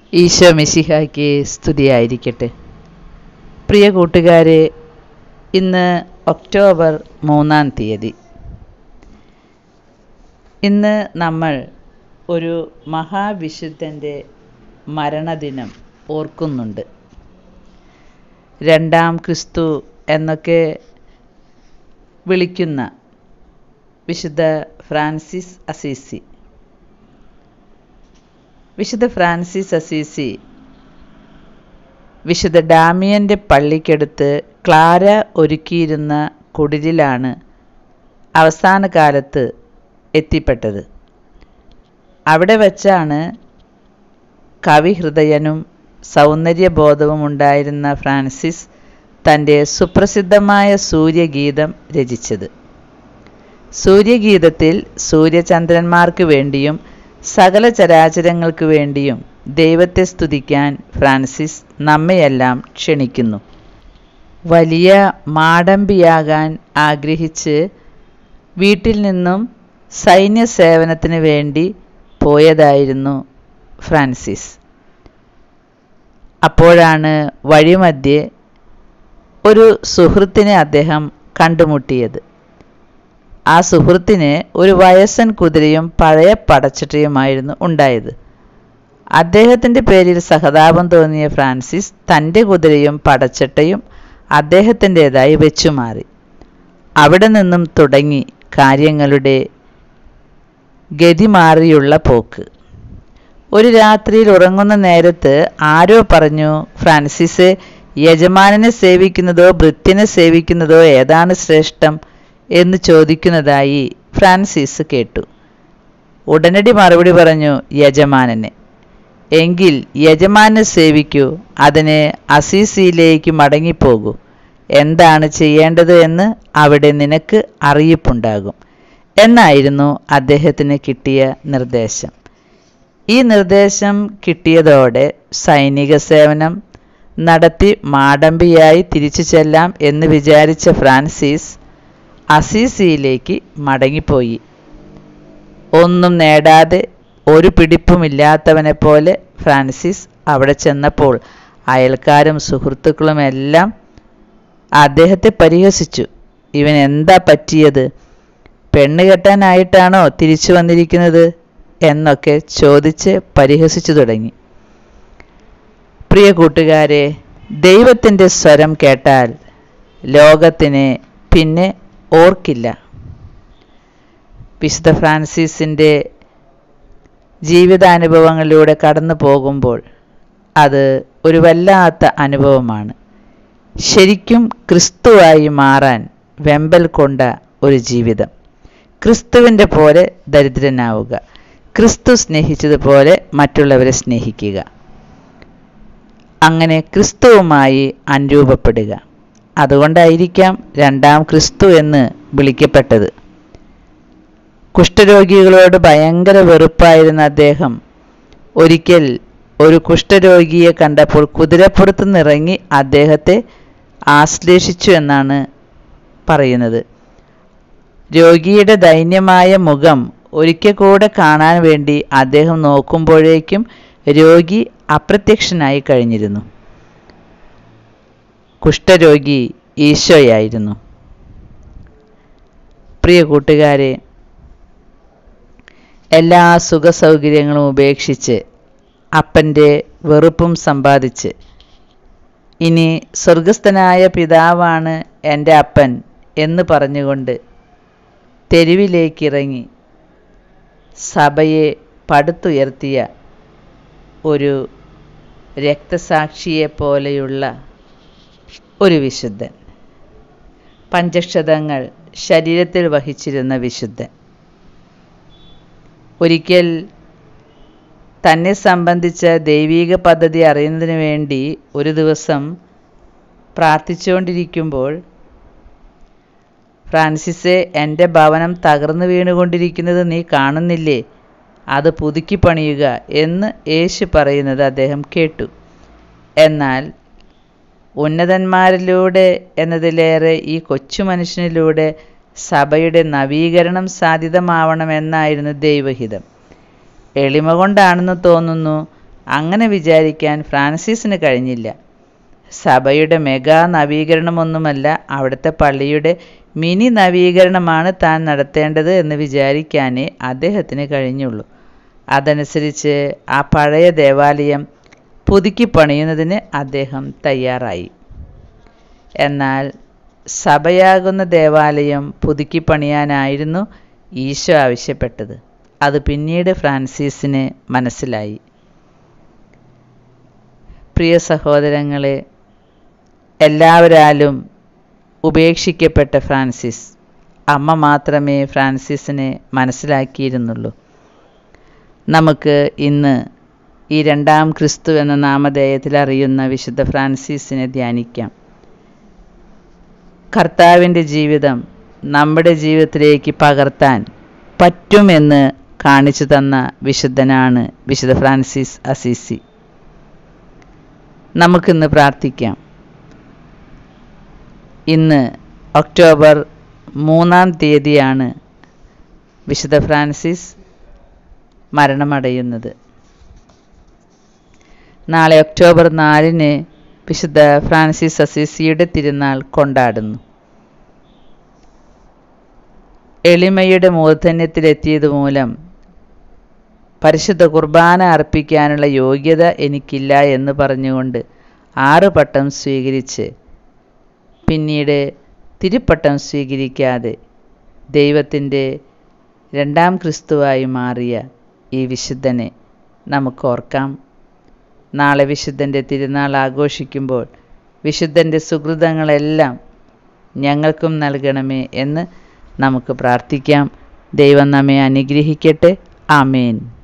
ഈശോ മിശിഹായ്ക്ക് സ്തുതിയായിരിക്കട്ടെ. പ്രിയ കൂട്ടുകാരെ, ഇന്ന് ഒക്ടോബർ 3-ാം തീയതി. ഇന്ന് നമ്മൾ ഒരു മഹാവിശുദ്ധൻ്റെ മരണദിനം ഓർക്കുന്നുണ്ട്. രണ്ടാം ക്രിസ്തു എന്നൊക്കെ വിളിക്കുന്ന വിശുദ്ധ ഫ്രാൻസിസ് അസീസി. വിശുദ്ധ ഫ്രാൻസിസ് അസീസി വിശുദ്ധ ഡാമിയൻ്റെ പള്ളിക്കടുത്ത് ക്ലാര ഒരുക്കിയിരുന്ന കുടിലിലാണ് അവസാന കാലത്ത് എത്തിപ്പെട്ടത്. അവിടെ വച്ചാണ് കവിഹൃദയനും സൗന്ദര്യബോധവും ഉണ്ടായിരുന്ന ഫ്രാൻസിസ് തൻ്റെ സുപ്രസിദ്ധമായ സൂര്യഗീതം രചിച്ചത്. സൂര്യഗീതത്തിൽ സൂര്യചന്ദ്രന്മാർക്ക് വേണ്ടിയും സകല ചരാചരങ്ങൾക്ക് വേണ്ടിയും ദൈവത്തെ സ്തുതിക്കാൻ ഫ്രാൻസിസ് നമ്മയെല്ലാം ക്ഷണിക്കുന്നു. വലിയ മാടമ്പിയാകാൻ ആഗ്രഹിച്ച് വീട്ടിൽ നിന്നും സൈന്യസേവനത്തിന് വേണ്ടി പോയതായിരുന്നു ഫ്രാൻസിസ്. അപ്പോഴാണ് വഴിമധ്യേ ഒരു സുഹൃത്തിനെ അദ്ദേഹം കണ്ടുമുട്ടിയത്. ആ സുഹൃത്തിന് ഒരു വയസ്സൻ കുതിരയും പഴയ പടച്ചട്ടയുമായിരുന്നു ഉണ്ടായത്. അദ്ദേഹത്തിൻ്റെ പേരിൽ സഹതാപം തോന്നിയ ഫ്രാൻസിസ് തൻ്റെ കുതിരയും പടച്ചട്ടയും അദ്ദേഹത്തിൻ്റെതായി വെച്ചുമാറി. അവിടെ നിന്നും തുടങ്ങി കാര്യങ്ങളുടെ ഗതി മാറിയുള്ള പോക്ക്. ഒരു രാത്രിയിൽ ഉറങ്ങുന്ന നേരത്ത് ആരോ പറഞ്ഞു, ഫ്രാൻസിസ്, യജമാനനെ സേവിക്കുന്നതോ ഭൃത്യനെ സേവിക്കുന്നതോ ഏതാണ് ശ്രേഷ്ഠം എന്ന് ചോദിക്കുന്നതായി ഫ്രാൻസിസ് കേട്ടു. ഉടനടി മറുപടി പറഞ്ഞു, യജമാനനെ. എങ്കിൽ യജമാനെ സേവിക്കൂ, അതിന് അസീസിയിലേക്ക് മടങ്ങിപ്പോകൂ. എന്താണ് ചെയ്യേണ്ടത് എന്ന് അവിടെ നിനക്ക് അറിയിപ്പുണ്ടാകും എന്നായിരുന്നു അദ്ദേഹത്തിന് കിട്ടിയ നിർദ്ദേശം. ഈ നിർദ്ദേശം കിട്ടിയതോടെ സൈനിക സേവനം നടത്തി മാടമ്പിയായി തിരിച്ചു ചെല്ലാം എന്ന് വിചാരിച്ച ഫ്രാൻസിസ് അസീസിയിലേക്ക് മടങ്ങിപ്പോയി. ഒന്നും നേടാതെ ഒരു പിടിപ്പുമില്ലാത്തവനെ പോലെ ഫ്രാൻസിസ് അവിടെ ചെന്നപ്പോൾ അയൽക്കാരും സുഹൃത്തുക്കളും എല്ലാം അദ്ദേഹത്തെ പരിഹസിച്ചു. ഇവൻ എന്താ പറ്റിയത്? പെണ്ണ് കെട്ടാനായിട്ടാണോ തിരിച്ചു വന്നിരിക്കുന്നത് എന്നൊക്കെ ചോദിച്ച് പരിഹസിച്ചു തുടങ്ങി. പ്രിയ കൂട്ടുകാരെ, ദൈവത്തിൻ്റെ സ്വരം കേട്ടാൽ ലോകത്തിനെ പിന്നെ ഓർക്കില്ല. വിശുദ്ധ ഫ്രാൻസിസിൻ്റെ ജീവിതാനുഭവങ്ങളിലൂടെ കടന്നു പോകുമ്പോൾ അത് ഒരു വല്ലാത്ത അനുഭവമാണ്. ശരിക്കും ക്രിസ്തുവായി മാറാൻ വെമ്പൽ കൊണ്ട ഒരു ജീവിതം. ക്രിസ്തുവിൻ്റെ പോലെ ദരിദ്രനാവുക, ക്രിസ്തു സ്നേഹിച്ചതുപോലെ മറ്റുള്ളവരെ സ്നേഹിക്കുക, അങ്ങനെ ക്രിസ്തുവുമായി അനുരൂപപ്പെടുക. അതുകൊണ്ടായിരിക്കാം രണ്ടാം ക്രിസ്തു എന്ന് വിളിക്കപ്പെട്ടത്. കുഷ്ഠരോഗികളോട് ഭയങ്കര വെറുപ്പായിരുന്ന അദ്ദേഹം ഒരിക്കൽ ഒരു കുഷ്ഠരോഗിയെ കണ്ടപ്പോൾ കുതിരപ്പുറത്ത് നിന്നിറങ്ങി അദ്ദേഹത്തെ ആശ്ലേഷിച്ചു എന്നാണ് പറയുന്നത്. രോഗിയുടെ ദൈന്യമായ മുഖം ഒരിക്കൽ കൂടെ കാണാൻ വേണ്ടി അദ്ദേഹം നോക്കുമ്പോഴേക്കും രോഗി അപ്രത്യക്ഷനായി കഴിഞ്ഞിരുന്നു. കുഷ്ഠരോഗി ഈശോയായിരുന്നു. പ്രിയ കൂട്ടുകാരെ, എല്ലാ സുഖസൗകര്യങ്ങളും ഉപേക്ഷിച്ച് അപ്പൻ്റെ വെറുപ്പും സമ്പാദിച്ച് ഇനി സ്വർഗസ്ഥനായ പിതാവാണ് എൻ്റെ അപ്പൻ എന്ന് പറഞ്ഞുകൊണ്ട് തെരുവിലേക്കിറങ്ങി സഭയെ പടുത്തുയർത്തിയ ഒരു രക്തസാക്ഷിയെ പോലെയുള്ള ഒരു വിശുദ്ധൻ, പഞ്ചക്ഷതങ്ങൾ ശരീരത്തിൽ വഹിച്ചിരുന്ന വിശുദ്ധൻ. ഒരിക്കൽ തന്നെ സംബന്ധിച്ച ദൈവീക പദ്ധതി അറിയുന്നതിന് വേണ്ടി ഒരു ദിവസം പ്രാർത്ഥിച്ചുകൊണ്ടിരിക്കുമ്പോൾ, ഫ്രാൻസിസെ, എൻ്റെ ഭവനം തകർന്നു വീണുകൊണ്ടിരിക്കുന്നത് നീ കാണുന്നില്ലേ? അത് പുതുക്കി പണിയുക എന്ന് യേശു പറയുന്നത് അദ്ദേഹം കേട്ടു. എന്നാൽ ഉന്നതന്മാരിലൂടെ എന്നതിലേറെ ഈ കൊച്ചു മനുഷ്യനിലൂടെ സഭയുടെ നവീകരണം സാധ്യതമാവണമെന്നായിരുന്നു ദൈവഹിതം. എളിമ കൊണ്ടാണെന്ന് തോന്നുന്നു അങ്ങനെ വിചാരിക്കാൻ ഫ്രാൻസിസിന് കഴിഞ്ഞില്ല. സഭയുടെ മെഗാ നവീകരണമൊന്നുമല്ല, അവിടുത്തെ പള്ളിയുടെ മിനി നവീകരണമാണ് താൻ നടത്തേണ്ടത് എന്ന് വിചാരിക്കാനേ അദ്ദേഹത്തിന് കഴിഞ്ഞുള്ളൂ. അതനുസരിച്ച് ആ പഴയ ദേവാലയം പുതുക്കി പണിയുന്നതിന് അദ്ദേഹം തയ്യാറായി. എന്നാൽ സഭയാകുന്ന ദേവാലയം പുതുക്കി പണിയാനായിരുന്നു ഈശോ ആവശ്യപ്പെട്ടത്. അത് പിന്നീട് ഫ്രാൻസിസിന് മനസ്സിലായി. പ്രിയ സഹോദരങ്ങളെ, എല്ലാവരാലും ഉപേക്ഷിക്കപ്പെട്ട ഫ്രാൻസിസ്, അമ്മ മാത്രമേ ഫ്രാൻസിസിനെ മനസ്സിലാക്കിയിരുന്നുള്ളൂ. നമുക്ക് ഇന്ന് ഈ രണ്ടാം ക്രിസ്തു എന്ന നാമധേയത്തിൽ അറിയുന്ന വിശുദ്ധ ഫ്രാൻസിസിനെ ധ്യാനിക്കാം. കർത്താവിൻ്റെ ജീവിതം നമ്മുടെ ജീവിതത്തിലേക്ക് പകർത്താൻ പറ്റുമെന്ന് കാണിച്ചു തന്ന വിശുദ്ധനാണ് വിശുദ്ധ ഫ്രാൻസിസ് അസീസി. നമുക്കിന്ന് പ്രാർത്ഥിക്കാം. ഇന്ന് ഒക്ടോബർ 3-ാം തീയതിയാണ് വിശുദ്ധ ഫ്രാൻസിസ് മരണമടയുന്നത്. നാളെ ഒക്ടോബർ 4-ന് വിശുദ്ധ ഫ്രാൻസിസ് അസീസിയുടെ തിരുനാൾ കൊണ്ടാടുന്നു. എളിമയുടെ മൂർധന്യത്തിലെത്തിയതുമൂലം പരിശുദ്ധ കുർബാന അർപ്പിക്കാനുള്ള യോഗ്യത എനിക്കില്ല എന്ന് പറഞ്ഞുകൊണ്ട് 6 പട്ടം സ്വീകരിച്ച് പിന്നീട് തിരുപ്പട്ടം സ്വീകരിക്കാതെ ദൈവത്തിൻ്റെ രണ്ടാം ക്രിസ്തുവായി മാറിയ ഈ വിശുദ്ധനെ നമുക്ക് ഓർക്കാം. നാളെ വിശുദ്ധൻ്റെ തിരുനാൾ ആഘോഷിക്കുമ്പോൾ വിശുദ്ധൻ്റെ സുകൃതങ്ങളെല്ലാം ഞങ്ങൾക്കും നൽകണമേ എന്ന് നമുക്ക് പ്രാർത്ഥിക്കാം. ദൈവം നമ്മെ അനുഗ്രഹിക്കട്ടെ. ആമേൻ.